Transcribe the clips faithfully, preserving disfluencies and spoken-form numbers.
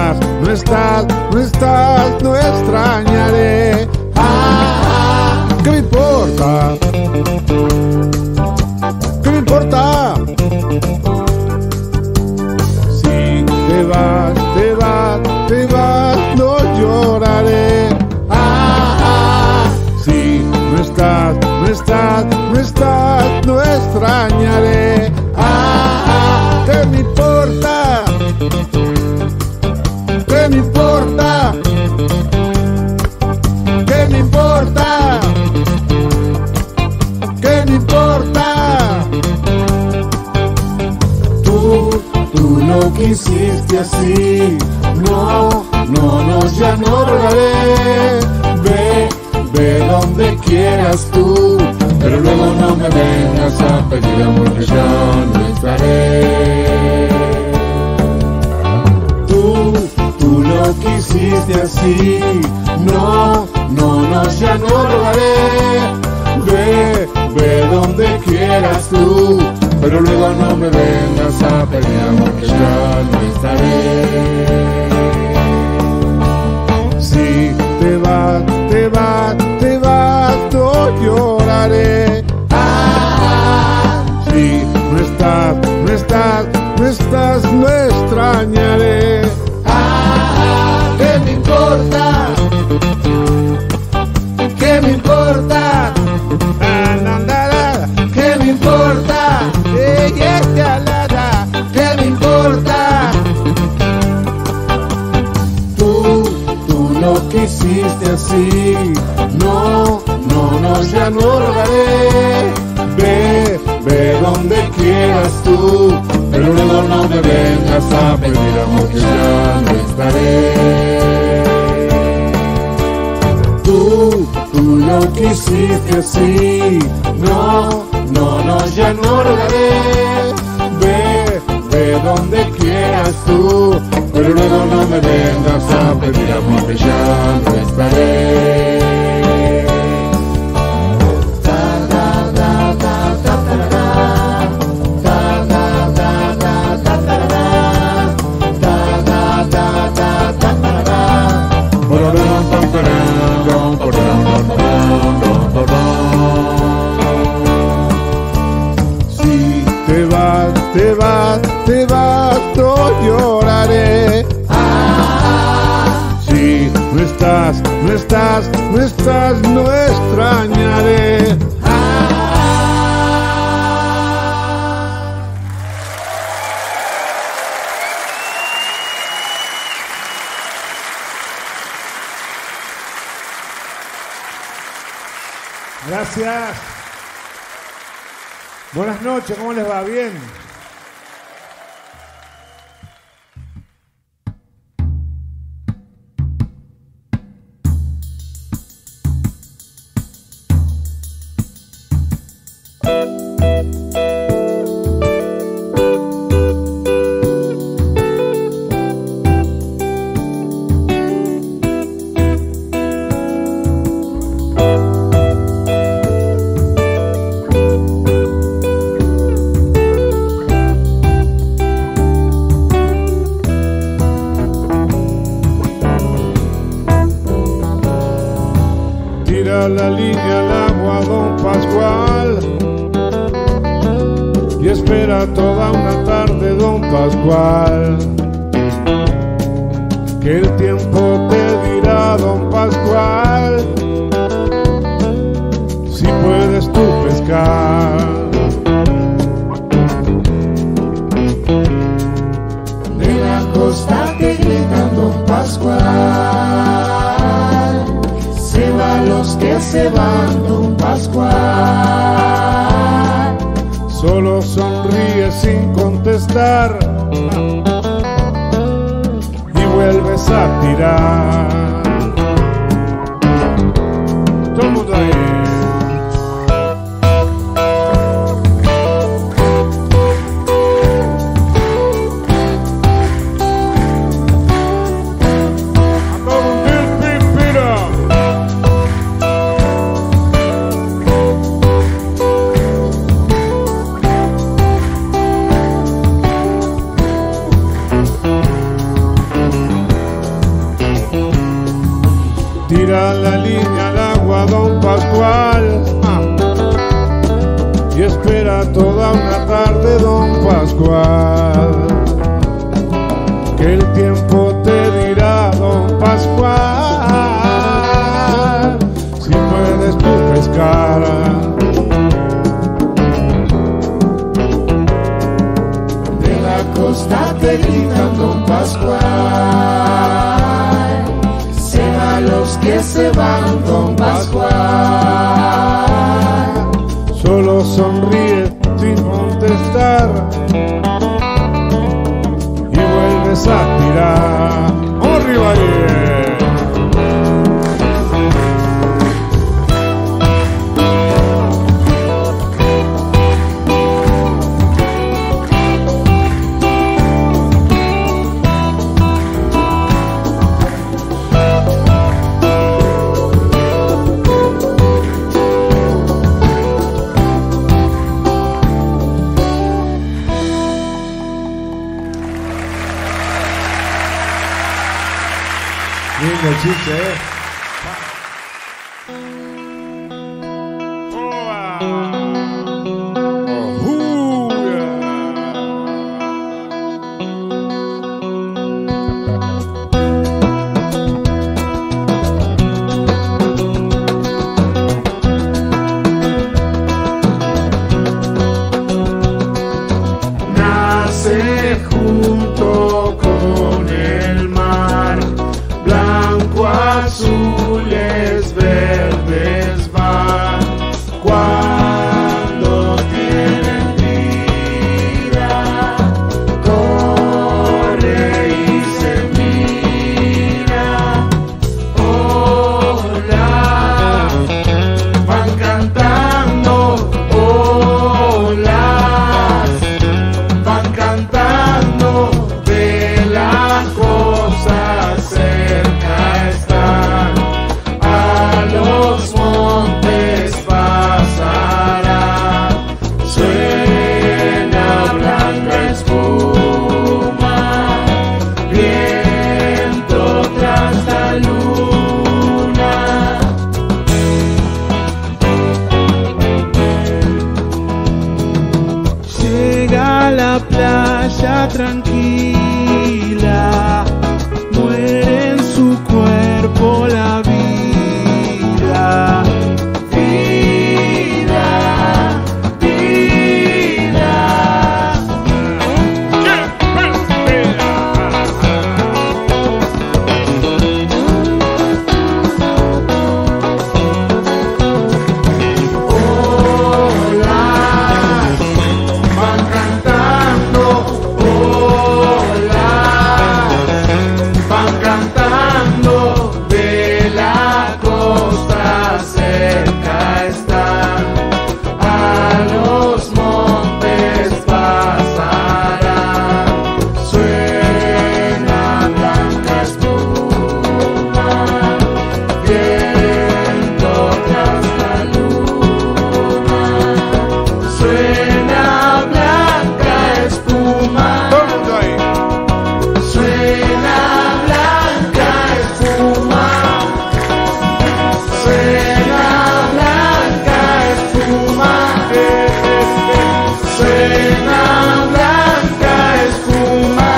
estás, no estás, no estás, no extrañaré. Ah, ¿qué me importa? ¿Qué me importa? Si te vas, te vas, te vas, no lloraré. Ah, si no estás, no estás, no estás, no extrañaré. Ah, ¿qué me importa? ¿Qué me importa? ¿Qué me importa? ¿Qué me importa? Tú, tú lo quisiste así. No, no, no, ya no rogaré. Ve, ve donde quieras tú, pero luego no me vengas a pedir amor que yo no estaré. Tú, tú lo quisiste así. No, no, no, ya no rogaré. Ve, ve donde quieras tú, pero luego no me vengas a pedir amor que yo no estaré. Si te vas, te vas, te vas, no lloraré. Ah, si no estás, no estás, no estás, no extrañaré. Ah, ¿qué me importa? ¿Qué me importa? Ah, na, na, na. ¿Qué me importa? Eh, yeah, yeah, la, la. ¿Qué me importa? Tú, tú lo quisiste así. No, no, no, ya no rogaré. Ve, ve donde quieras tú, pero luego no me vengas a pedir amor que ya no estaré. Tú, tú lo quisiste así. No, no, no, ya no rogaré. Ve, ve donde quieras tú, pero luego no me vengas a pedir amor que ya no estaré. Si te vas, te vas, te vas, no lloraré. Ah, si no estás, no estás, no estás, no extrañaré. Gracias. Buenas noches, ¿cómo les va? ¿Bien? La línea al agua, don Pascual, y espera toda una tarde, don Pascual, que el tiempo te dirá, don Pascual, si puedes tú pescar. De la costa te gritan, don Pascual, se van los que se van, don Pascual. Solo sonríe sin contestar y vuelves a tirar. Todo el mundo ahí. Tira la línea al agua don Pascual, ah, y espera toda una tarde don Pascual, que el tiempo te dirá don Pascual si puedes tú pescar. De la costa te gritan don Pascual, se van los que se van don Pascual. Solo sonríe sin contestar y vuelves a tirar. ¡Arriba ahí! Lindo chiste, ¿eh? Nace junto con el mar, azules, verdes van cuando tienen vida, corre y se mira, hola, van cantando, olas, van cantando de la cosa cerca están, a los montes pasarán, suena blanca espuma, viento tras la luna. Llega a la playa tranquila, muere en su cuerpo la vida, vida, vida. Olas van cantando, olas van cantando de la costa cerca están, a los montes pasarán, suena blanca espuma, viento tras la luna, suena blanca espuma. Suena blanca espuma, suena blanca espuma, suena blanca espuma.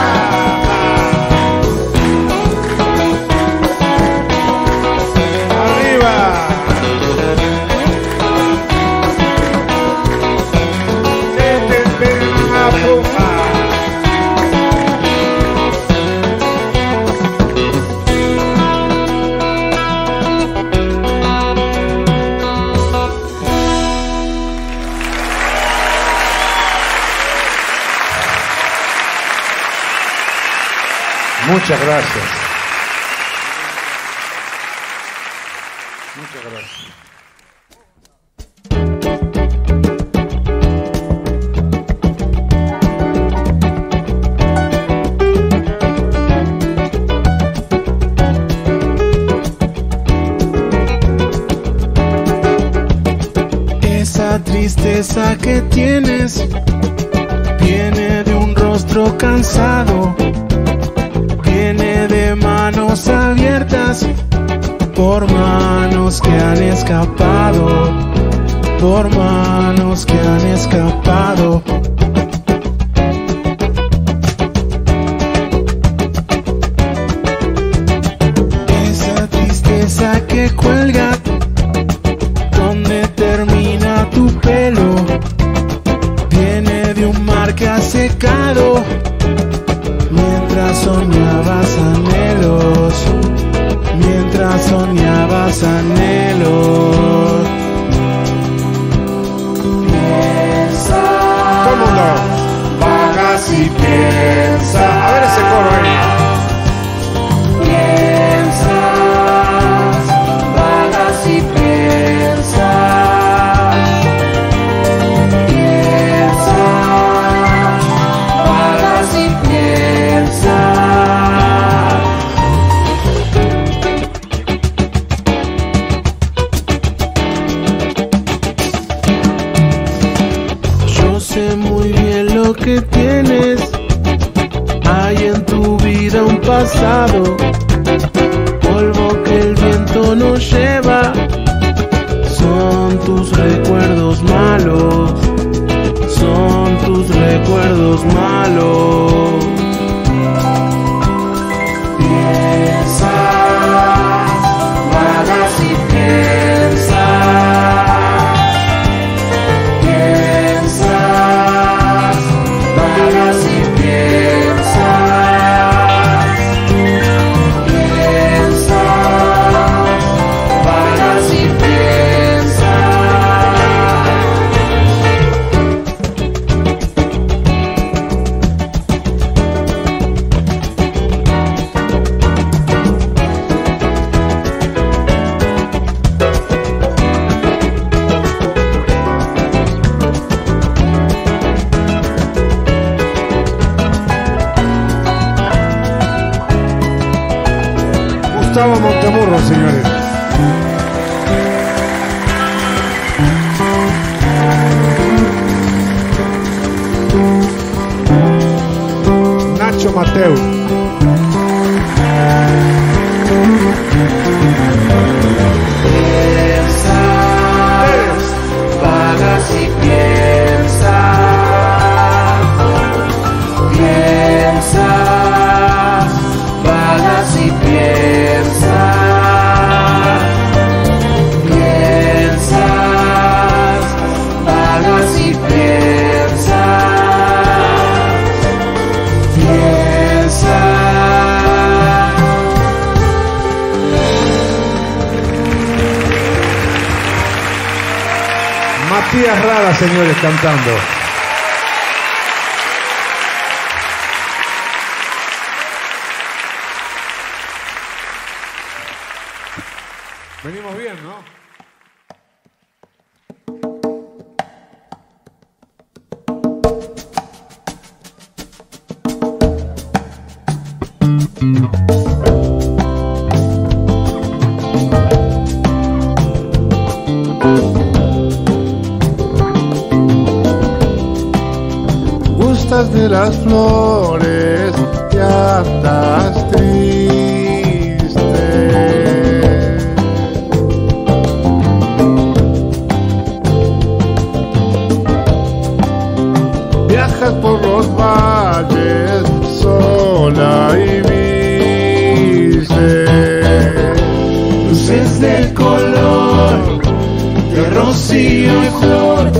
Arriba. Se te espera una puja. Muchas gracias. Muchas gracias. Esa tristeza que tienes viene de un rostro cansado, viene de manos abiertas por manos que han escapado, por manos que han escapado. Esa tristeza que cuelga donde termina tu pelo, viene de un mar que ha secado mientras soñabas anhelos, mientras soñabas anhelos. Piensa, todo el mundo, vagas y piensa. a ver ese coro ahí. Piensas, vagas y piensas. Piensas, vagas y piensas. Yo sé muy bien lo que tienes. Hay en tu vida un pasado, polvo que el viento no lleva. Son tus recuerdos malos, son tus recuerdos malos. Piensas, vagas y piensas. Piensas, vagas y piensas. Piensas, vagas y Gustavo Montemurro, señores. Nacho Mateo. Piensas, vagas y piensas. Piensas, vagas y piensas. Piensas, vagas y piensas. Piensas. Matías Rada, señores, cantando. Venimos bien, ¿no? Gustas de las flores, ya estás triste. Viajas por los valles sola y viste luces del color de rocío y flor.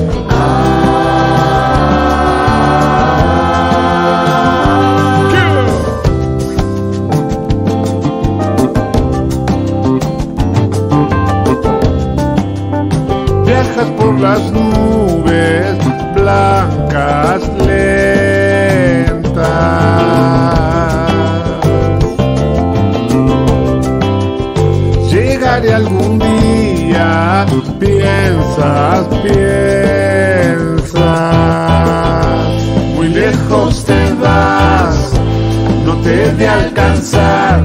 Viajas por las nubes blancas lentas. Llegaré algún día, piensas, piensas. Muy lejos te vas, no te he de alcanzar.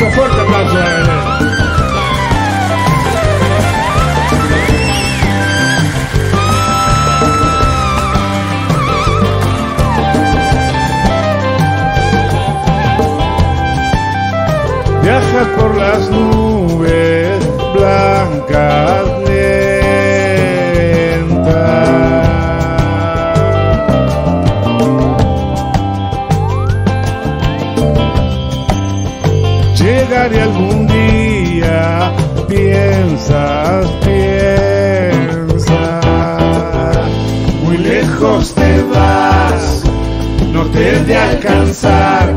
Un fuerte aplauso a Belén. Viajas por las nubes blancas lentas. Llegaré algún día, piensas, piensas. Muy lejos te vas, no te he de alcanzar.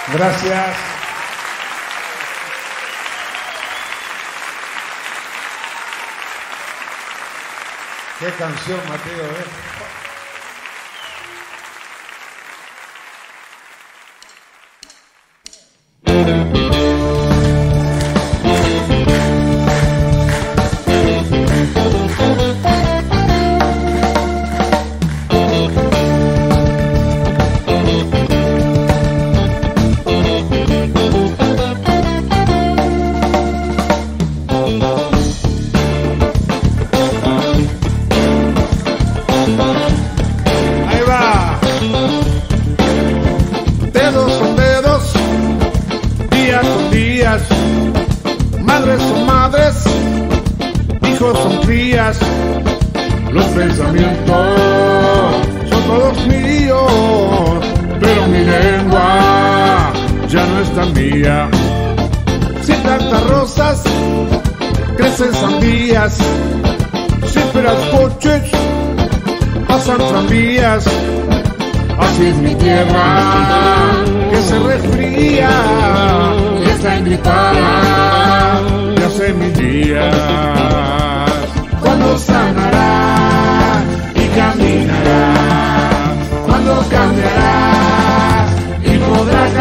Gracias. Qué canción, Mateo, ¿eh? Madres son madres, hijos son crías, los pensamientos son todos míos, pero mi lengua ya no es tan mía. Si plantas rosas, crecen sandías, si esperas coches, pasan tranvías. Así es mi tierra, que se resfría y está engripada, y hace mis días. Cuando sanará y caminará, cuando cambiará y podrá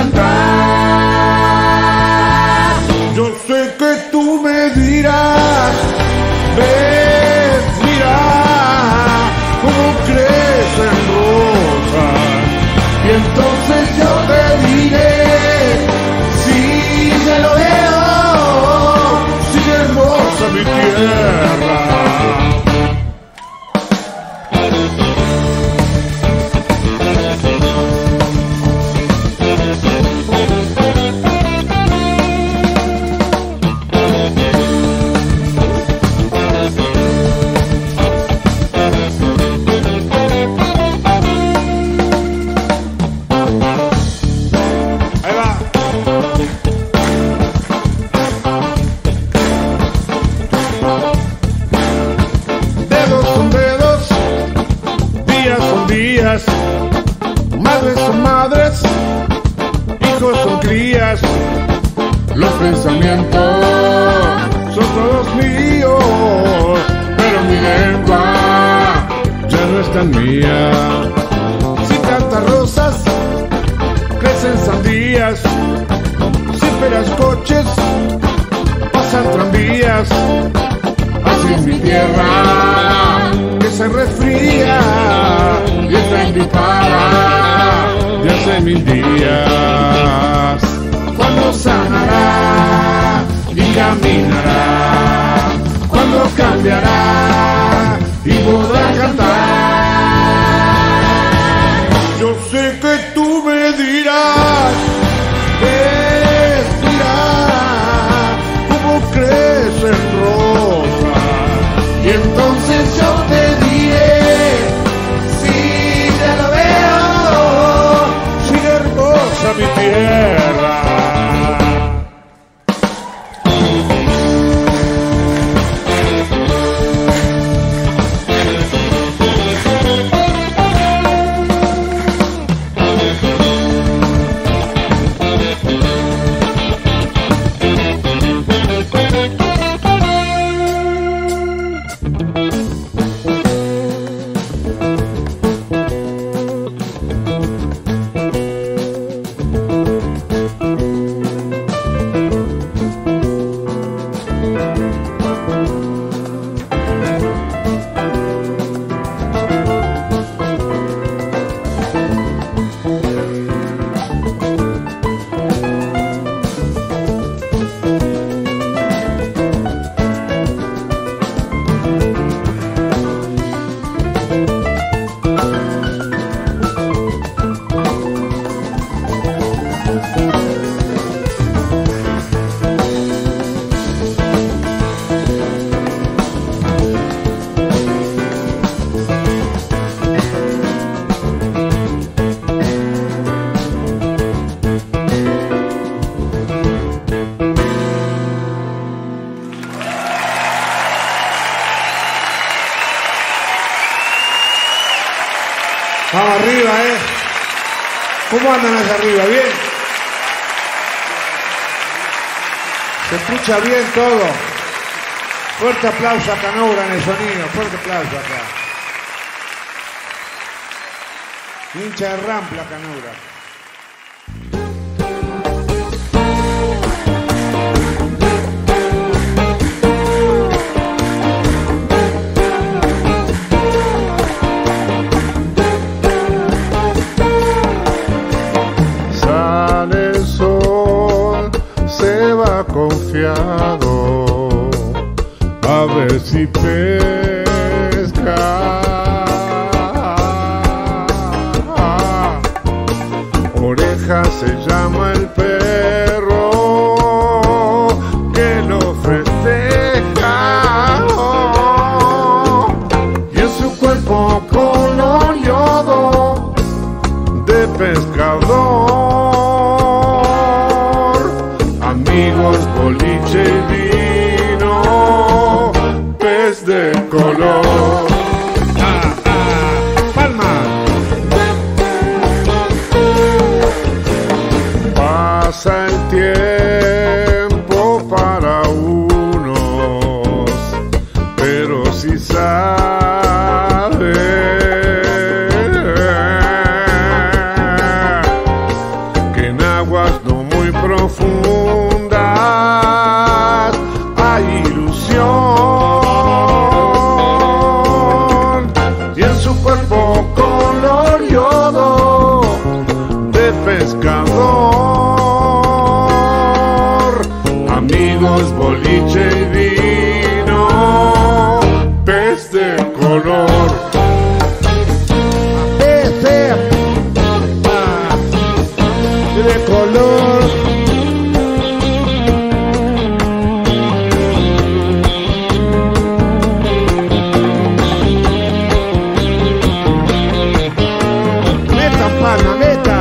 cantar. Yo sé que tú me dirás, ves, mira cómo crecen rosas. Y entonces yo te diré, sí, ya lo veo, sí, hermosa mi tierra. Madres son madres, hijos son crías, los pensamientos son todos míos, pero mi lengua ya no es tan mía. Si plantas rosas, crecen sandías, si esperas coches, pasan tranvías. Así es mi tierra, que se resfría y está engripada, y hace mil días. Cuando sanará y caminará, cuando cambiará y podrá cantar. Yo sé que tú me dirás, ves, mira cómo crecen rosas. Y entonces yo te diré, sí, ya lo veo, sí, hermosa mi tierra. Vamos arriba, ¿eh? ¿Cómo andan allá arriba? ¿Bien? Se escucha bien todo. Fuerte aplauso a Canora en el sonido. Fuerte aplauso acá. Hincha de Rampla, Canora. Sale el sol, se va confiado a ver si pesca. Oreja se llama el perro que lo festeja, y en su cuerpo color yodo de pescador. Amigos, boliche y vino, pez de color. Ah, ah, palmas. Pasa el tiempo para unos, pero si sabe que en aguas no muy profundas hay ilusión, y en su cuerpo color yodo de pescador. Amigos, boliche y vino, pez de color. Pez de, ah, de color. Meta, palma, meta.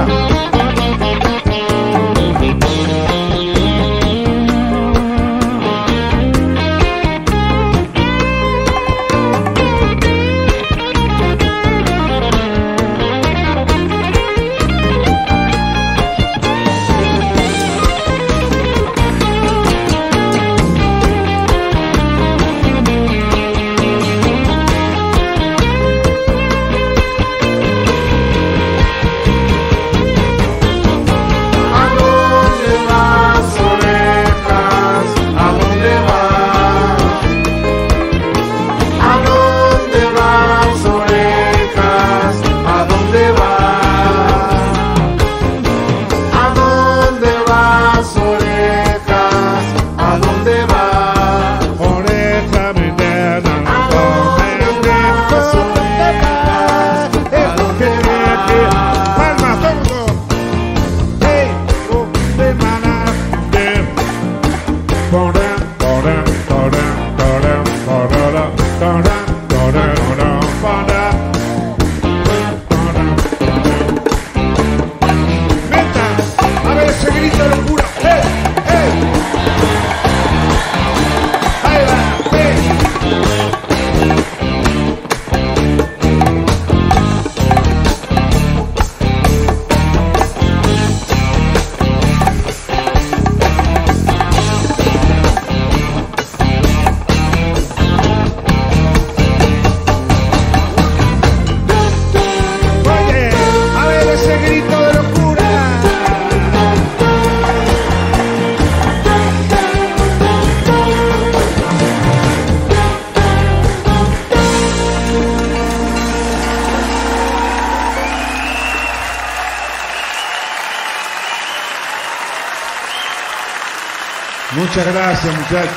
Muchas gracias, muchachos.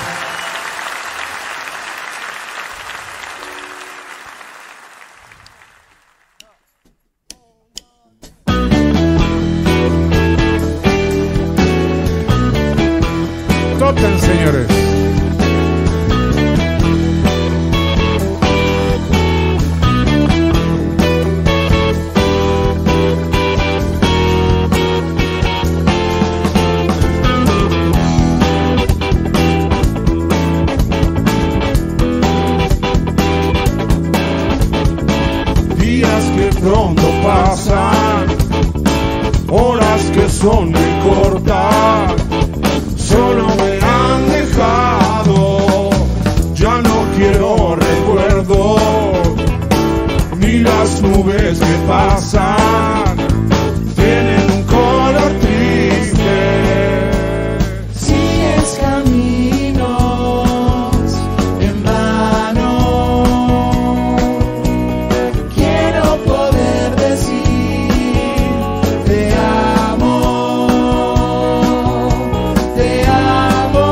Tocan, señores. Pronto pasan, horas que son muy cortas, solo me han pasan tienen un color triste. Sigues caminos en vano. Quiero poder decir te amo, te amo,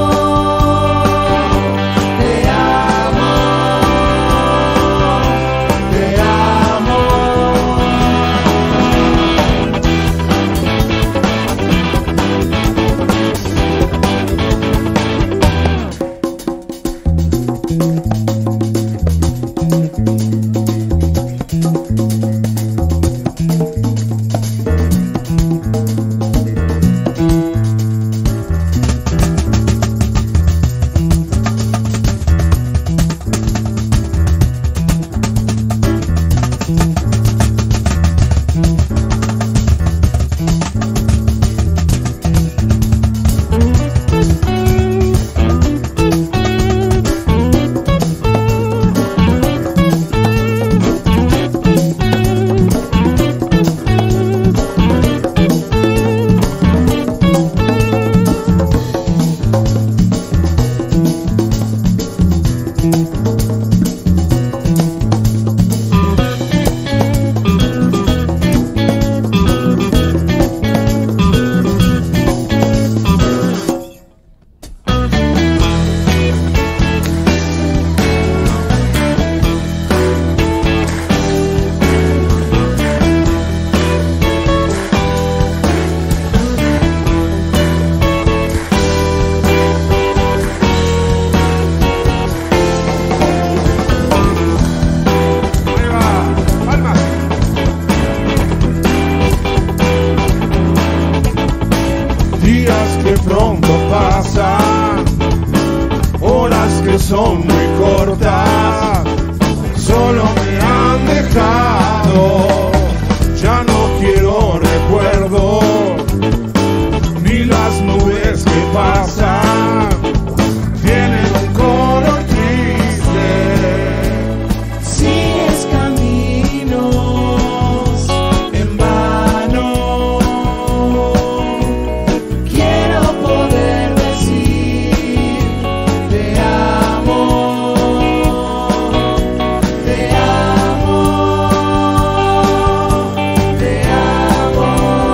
te amo, te amo. Días que pronto pasan, horas que son muy cortas, solo me han dejado, ya no quiero recuerdos, ni las nubes que pasan, tienen un color triste. Sigues caminos en vano. Quiero poder decir te amo, te amo, te amo,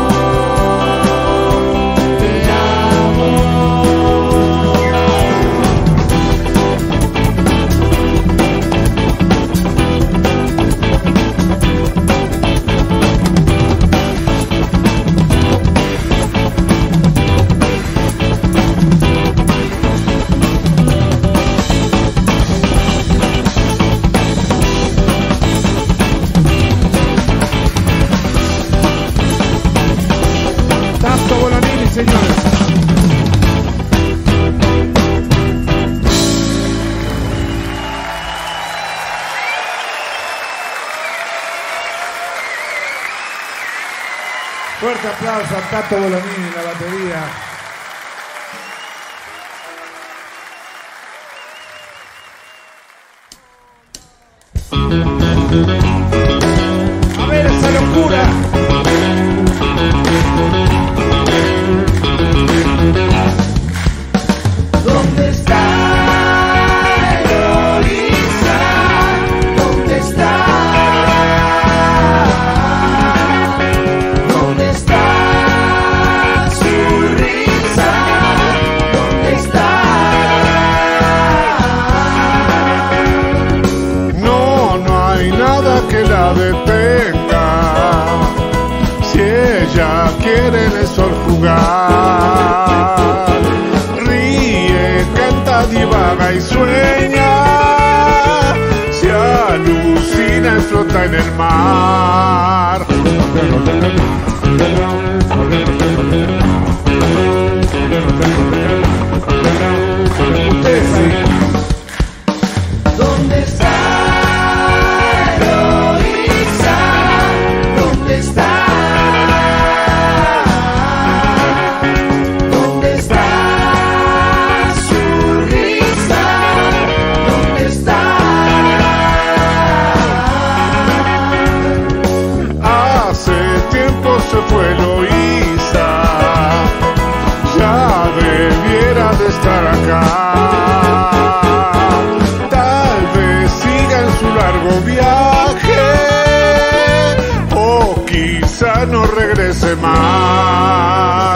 te amo. Tasto Bolanini, señores. Fuerte aplauso a Tato Bolanini en la batería. A ver esa locura. ¿Dónde está Eloísa? ¿Dónde está? ¿Dónde está su risa? ¿Dónde está? No, no hay nada que la detenga. Si ella quiere en el sol jugar, ríe, canta, divaga y sueña. Se alucina y flota en el mar. Ustedes sí. ¿Dónde está Eloísa? ¿Dónde está? ¿Dónde está su risa? ¿Dónde está? largo viaje, o quizá no regrese más.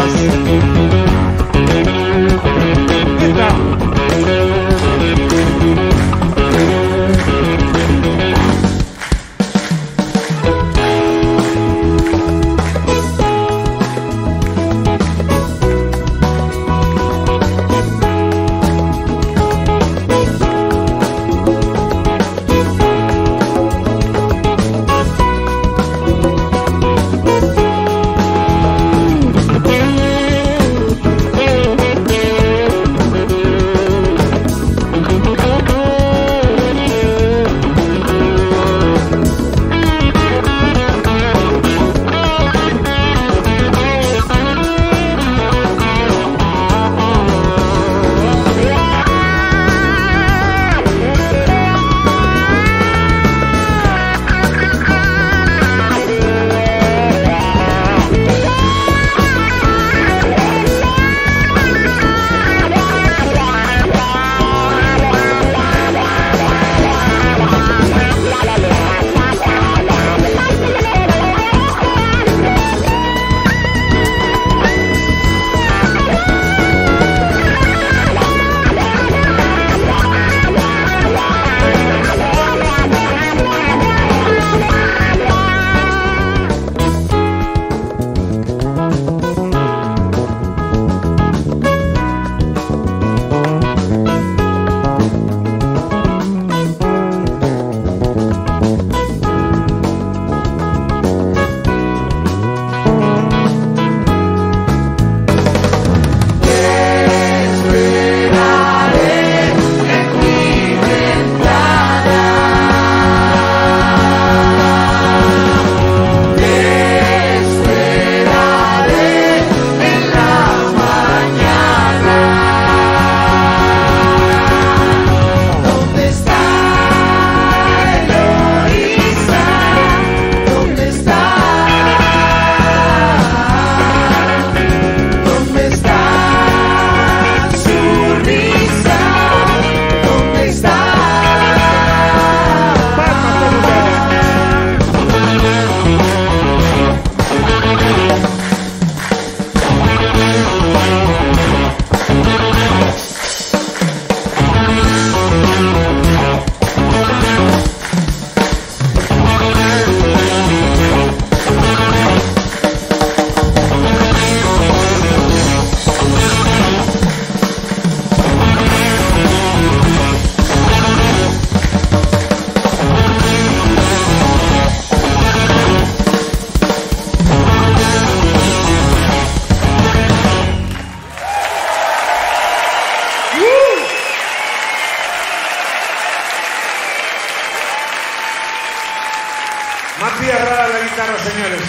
Matías Rada, la guitarra, señores.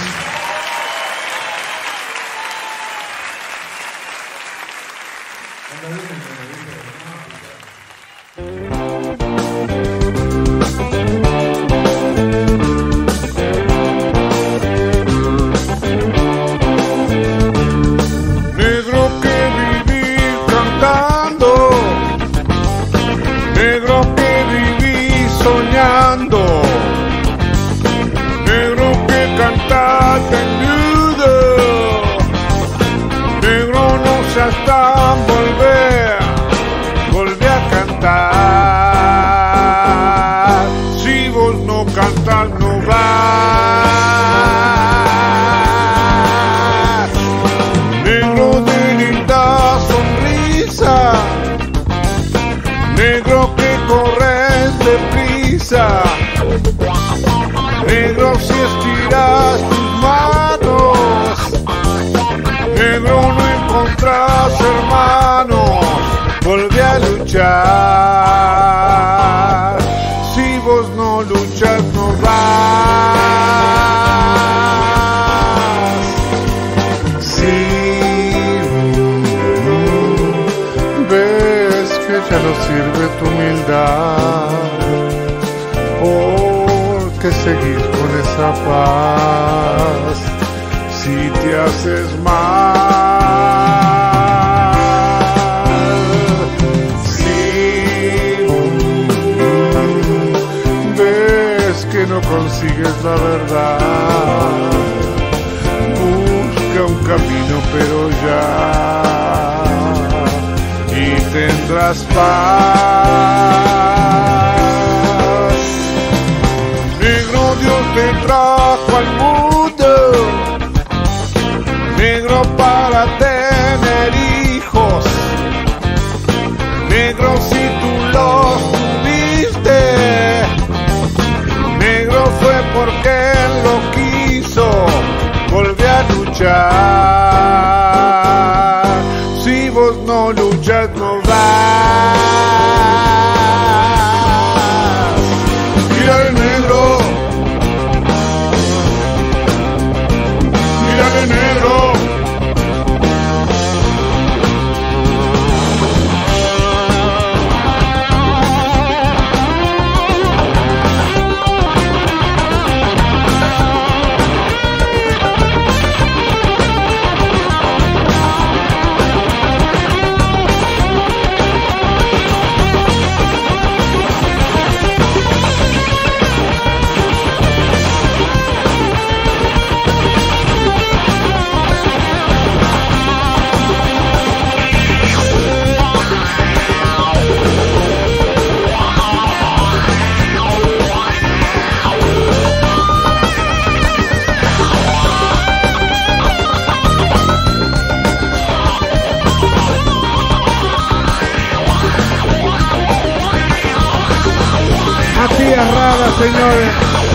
Negro que viví cantando, negro que viví soñando, negro que cantaste en viudo, negro no seas tan volver, volver a cantar. Si vos no cantas no vas. Negro de linda sonrisa, negro que corres deprisa, negro si estiras tus manos, negro no encontrás hermanos, volvé a luchar. Si vos no luchas no vas. Si ves que ya no sirve tu humildad, que seguir con esa paz, si te haces mal, si ves no consigues la verdad. Busca un camino pero ya, y tendrás paz. Negro, Dios te trajo al mundo, negro para tener hijos, negro si tú los tuviste, negro fue porque él lo quiso, volví a luchar. Si vos no luchas no vas. Mírale negro, mírale negro. Matías Rada, señores.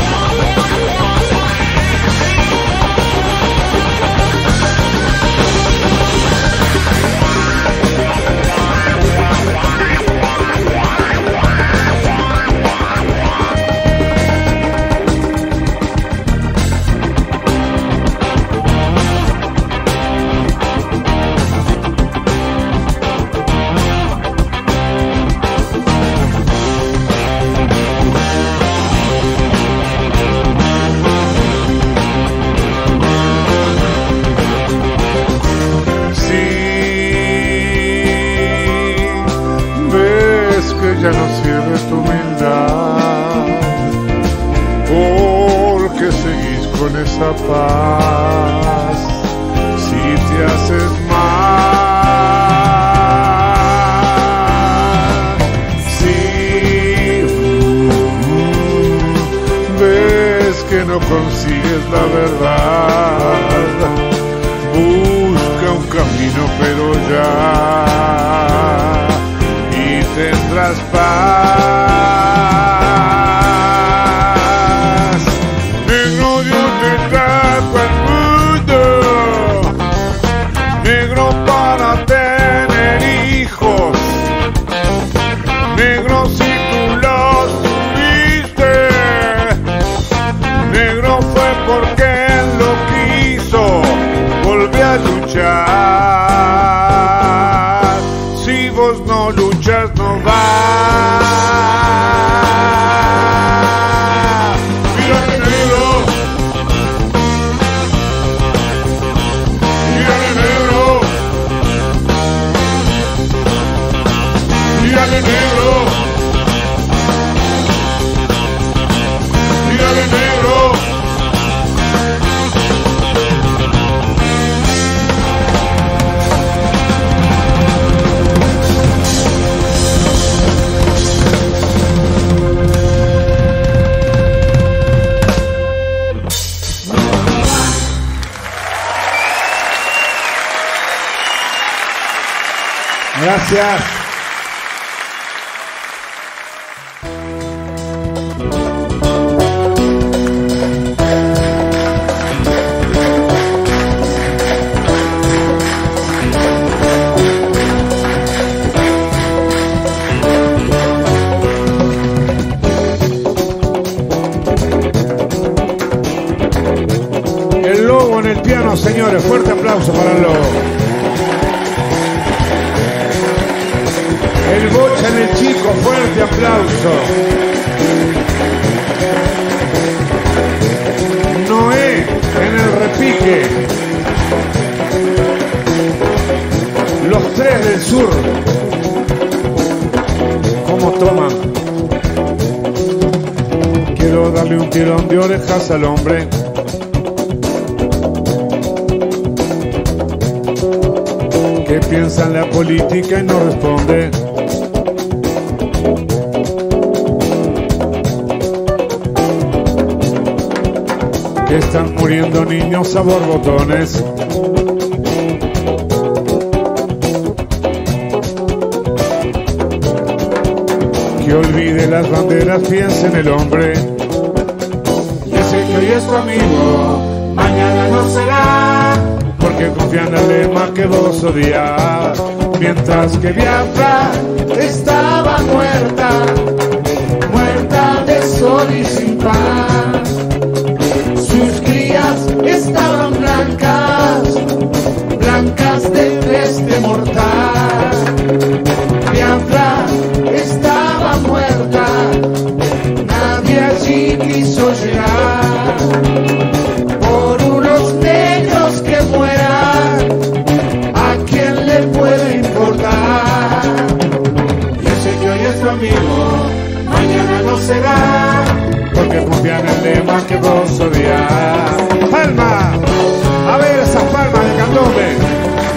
Ya no sirve tu humildad, porque seguís con esa paz. Si te haces mal, si mm, ves que no consigues la verdad, busca un camino pero ya, tendrás paz. Negro, Dios te trajo al mundo, negro para tener hijos, negro si tú los tuviste, negro fue porque él lo quiso, volví a luchar. Si vos no luchas no vas. Mírale negro, mírale negro, mírale negro, mírale negro. Gracias. El Lobo en el piano, señores. Fuerte aplauso para el Lobo. El Bocha en el Chico, fuerte aplauso. Noé en el repique. Los tres del sur. ¿Cómo toman? Quiero quiero darle un tirón de orejas al hombre que piensa en la política y no responde. Que están muriendo niños a borbotones. Que olvide las banderas, piense en el hombre. Ya sé que hoy es tu amigo, mañana no será, porque confía en el lema que vos odias. Mientras que Biafra estaba muerta, muerta de sol y sin pan. Sus crías estaban blancas, blancas de peste mortal. Biafra estaba muerta, nadie allí quiso llegar. Por unos negros que mueran, ¿a quién le puede importar? Yo sé que hoy es tu amigo, mañana no será, porque confía en el lema que vos odias. ¡Palma! A ver esas palmas de candombe.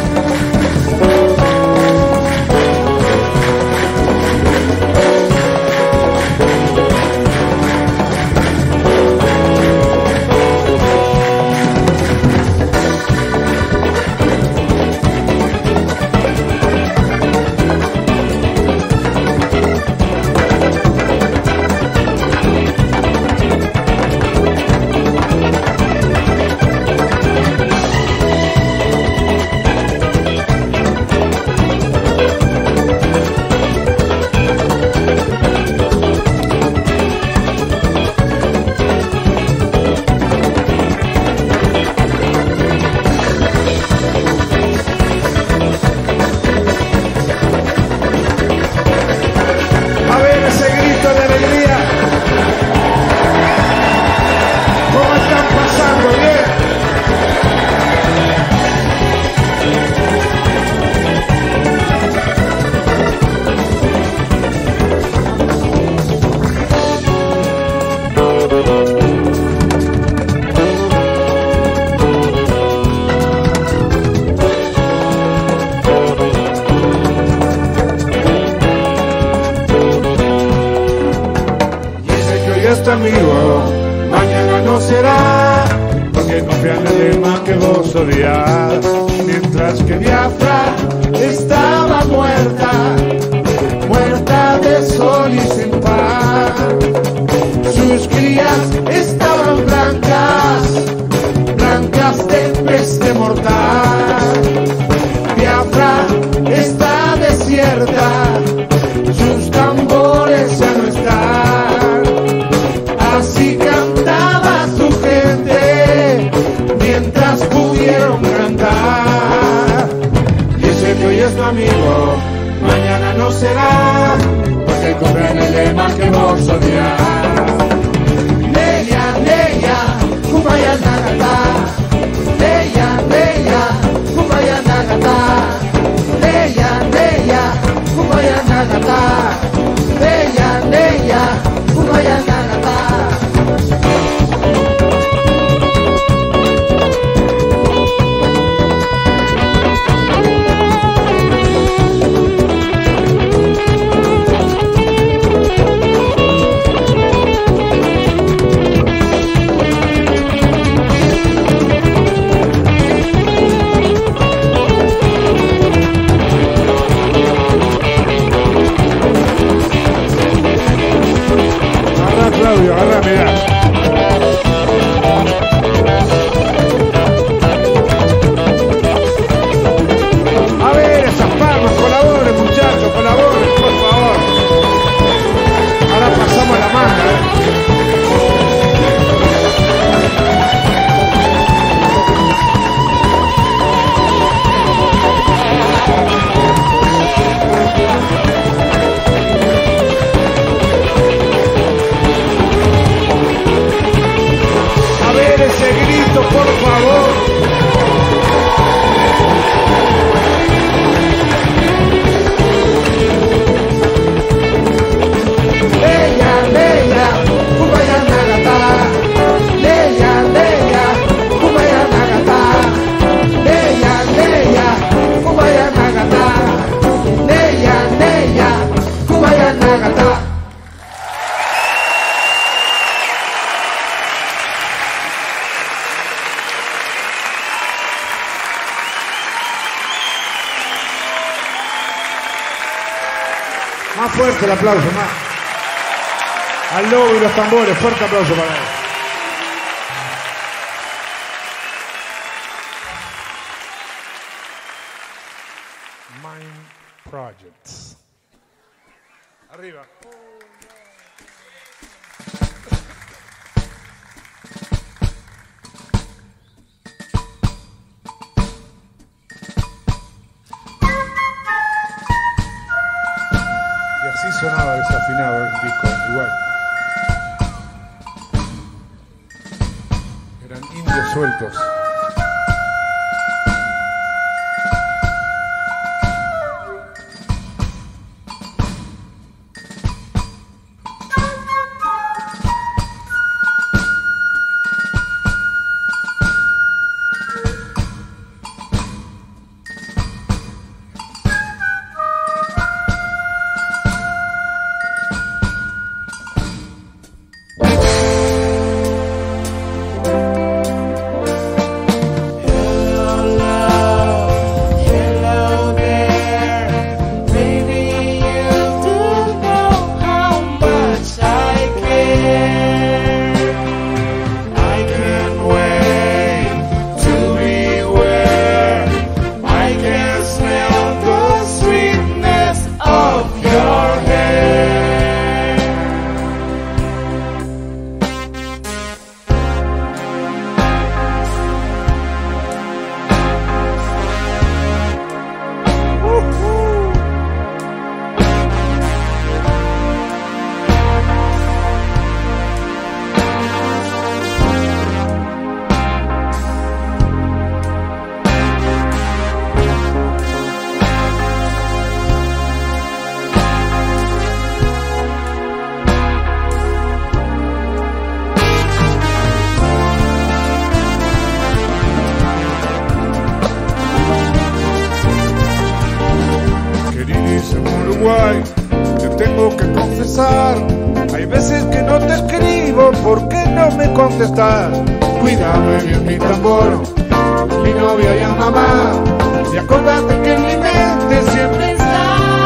Amigo, mañana no será, porque confía en el lema que vos odias. Mientras que Biafra estaba muerta, muerta de sol y sin pan. Sus crías estaban blancas, blancas de peste mortal. Biafra está desierta, sus tambores ya no están. Así cantaba su gente mientras pudieron cantar. Y ese que hoy es tu amigo, mañana no será, porque confía en el lema que vos odias. Leia, leia, Kumbaya Nagata. Leia, leia, Kumbaya Nagata. Leia, leia, Kumbaya Nagata. Leia, leia, Kumbaya Nagata. Claudio, agarra, mirá. A ver, esas palmas, colaboren, muchachos, colaboren, por favor. Ahora pasamos la manga, ¿eh? Más fuerte el aplauso, más. Al lobo y los tambores, fuerte aplauso para él. Mind Projects. Arriba. Y así sonaba desafinado el disco, igual. Eran indios sueltos. Te tengo que confesar, hay veces que no te escribo, ¿por qué no me contestas? Cuídame bien mi tambor, mi novia y a mamá, y acordate que en mi mente siempre está.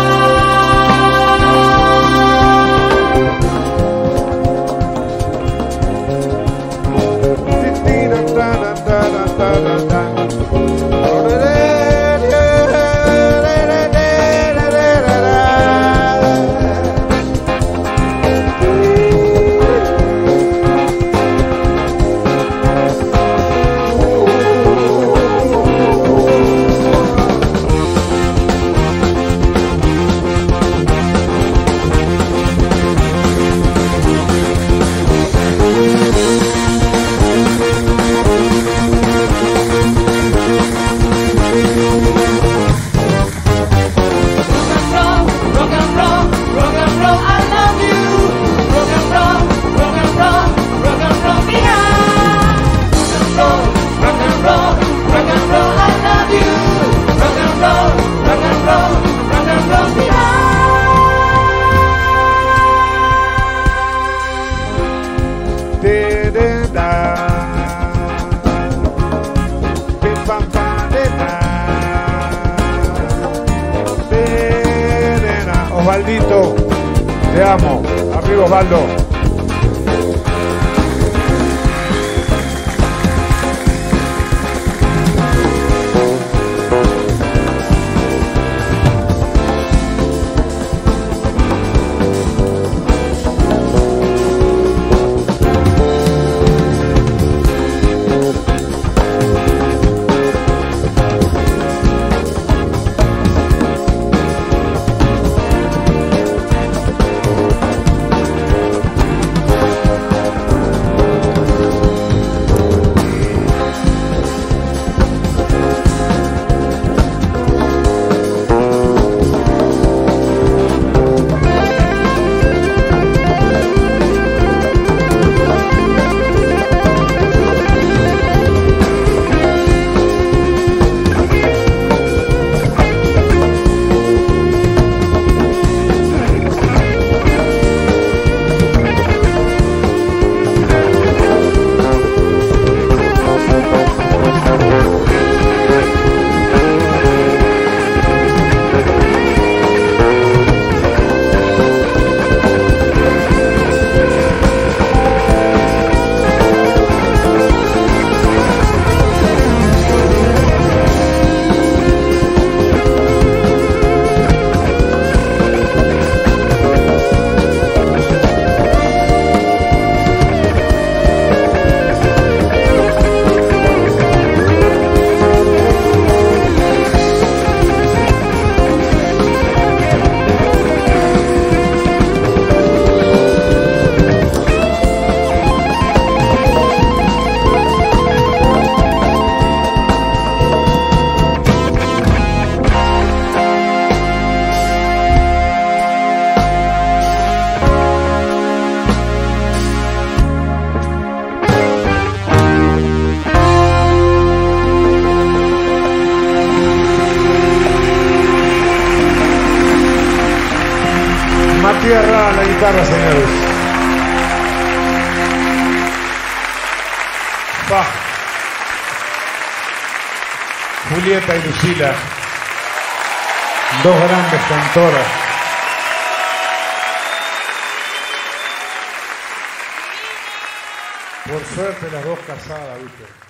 Osvaldito, te amo, amigo Osvaldo. Julieta y Lucila, dos grandes cantoras. Por suerte las dos casadas, ¿viste?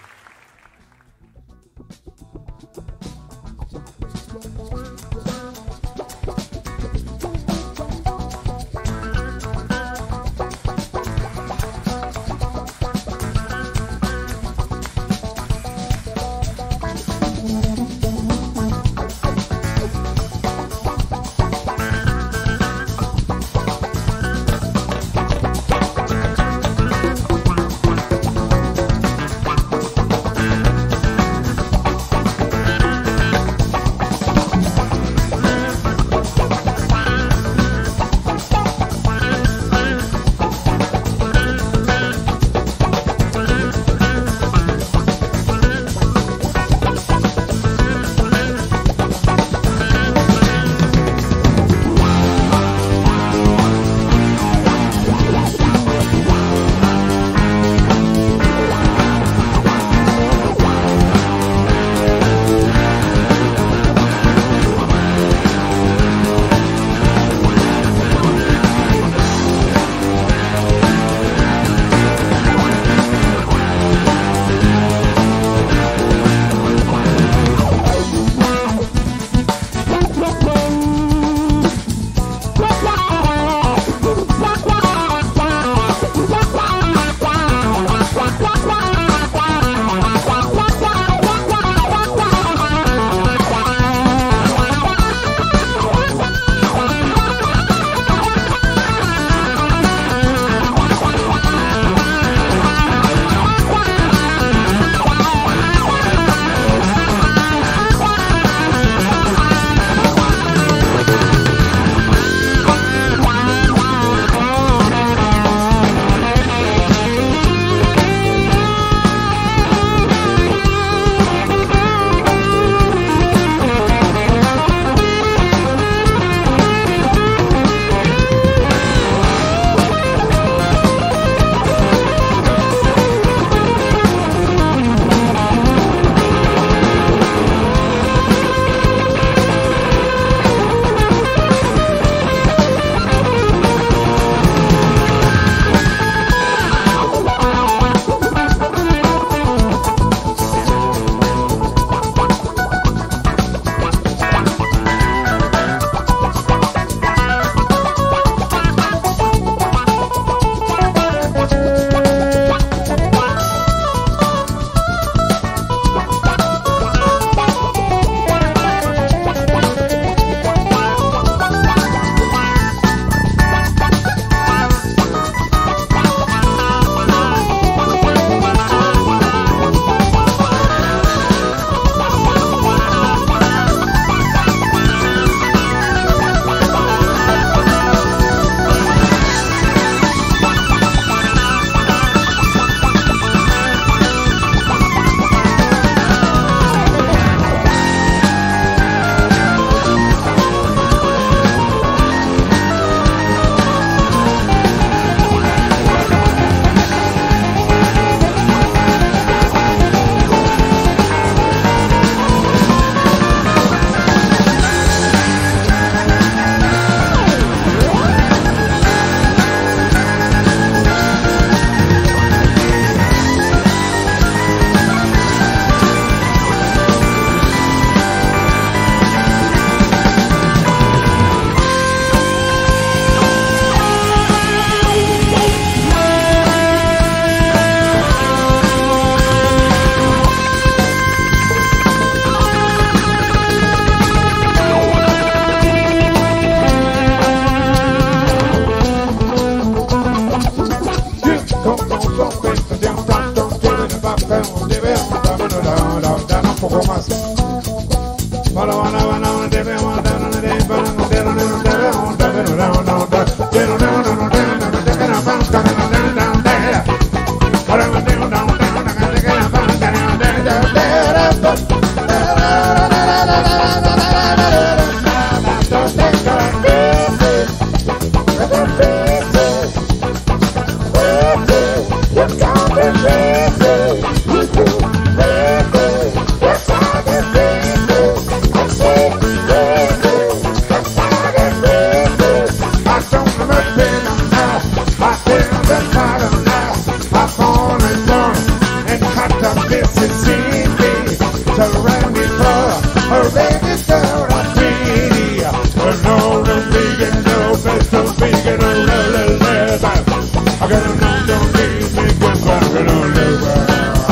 that bottom now. Up on and down and cut the Mississippi to Randy for a baby girl of pretty. But no, the big and no best of big and a roller leather. I got a no, don't need me, good back and a liver.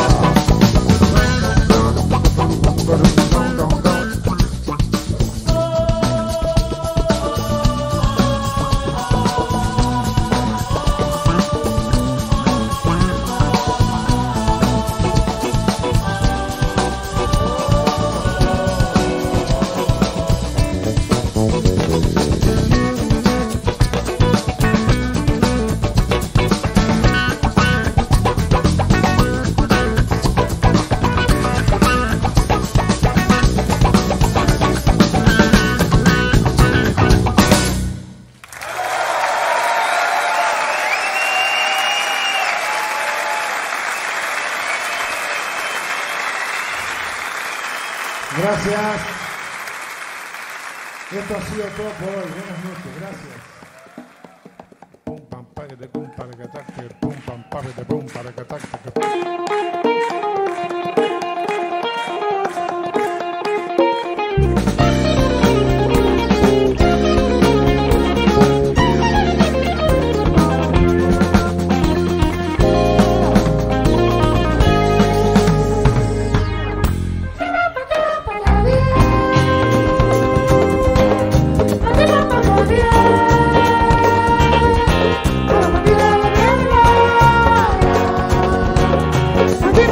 Gracias. Esto ha sido todo por hoy. Buenas noches. Gracias. Pum pam paquete, pum para que ataque, pum pam paquete, pum para que ataque. Thank you.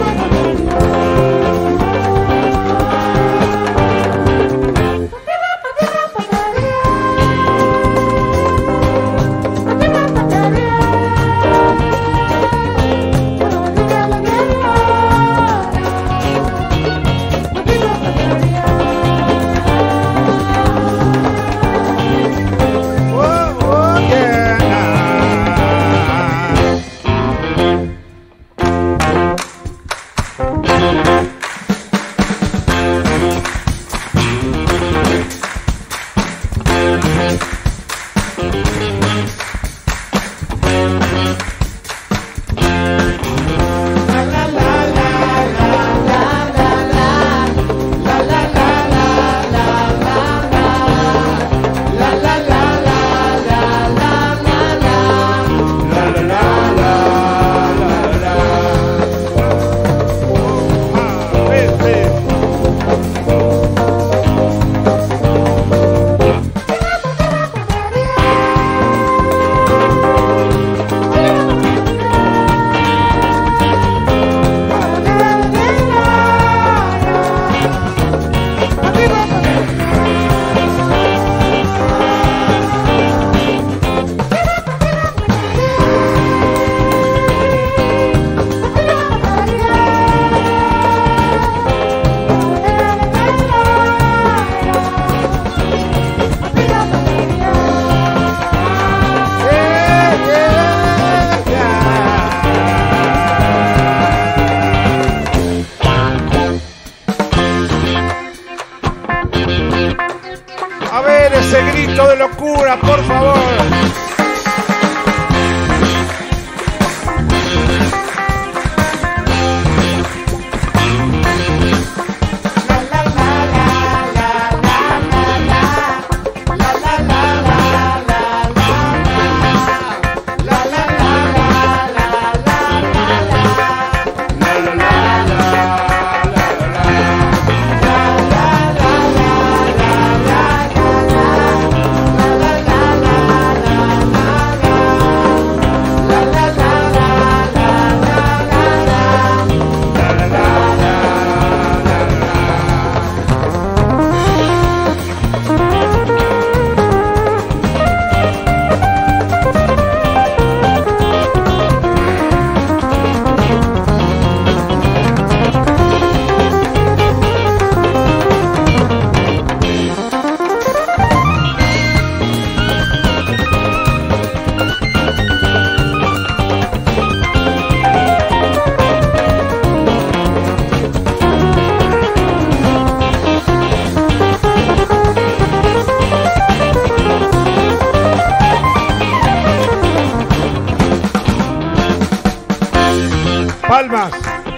Palmas.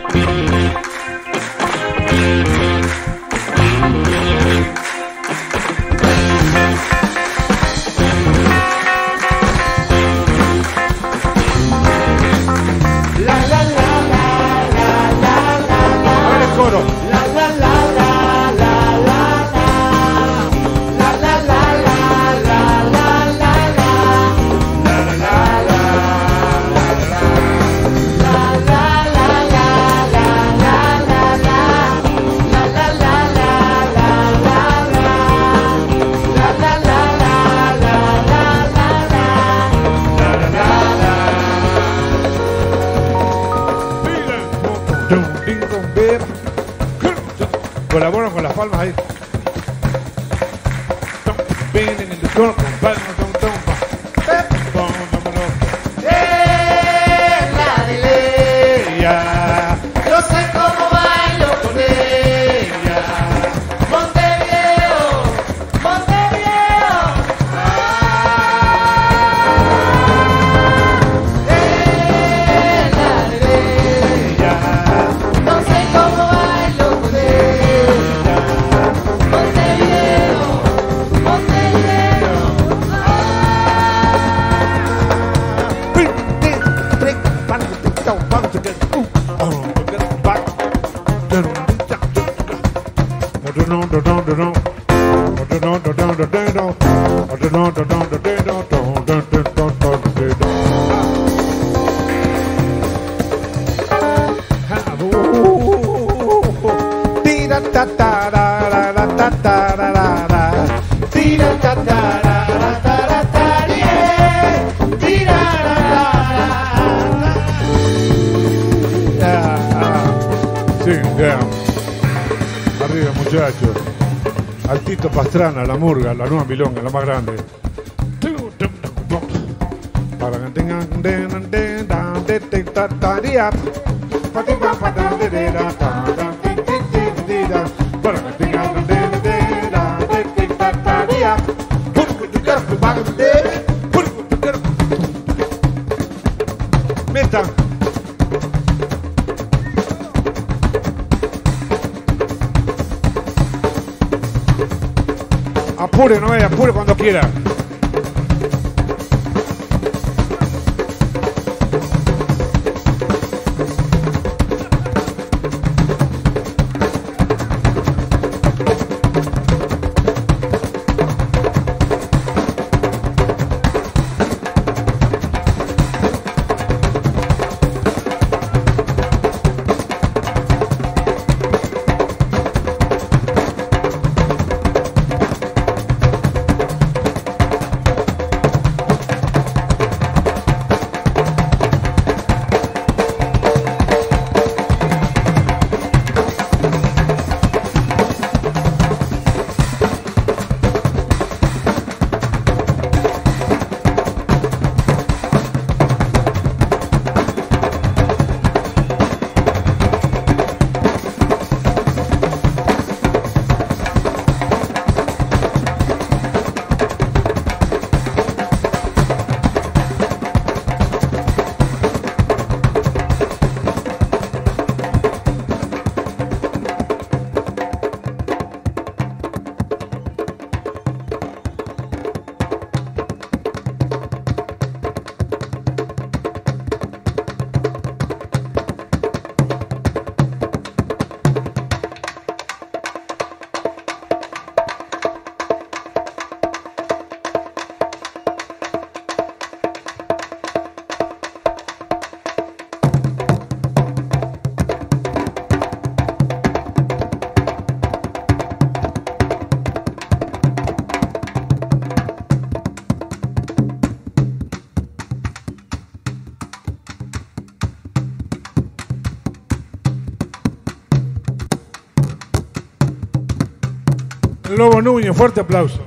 Colaboran con las palmas ahí. Yo sé cómo bailo con ella. Montevideo, Montevideo. No sé cómo bailo con ella. Montevideo, Montevideo. Sí, ya. Arriba, muchachos. Altito Pastrana, la murga, la nueva milonga, la más grande. Meta. Apure, no es, apure cuando quiera. Lobo Núñez, fuerte aplauso.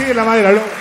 sigue la madera, loco.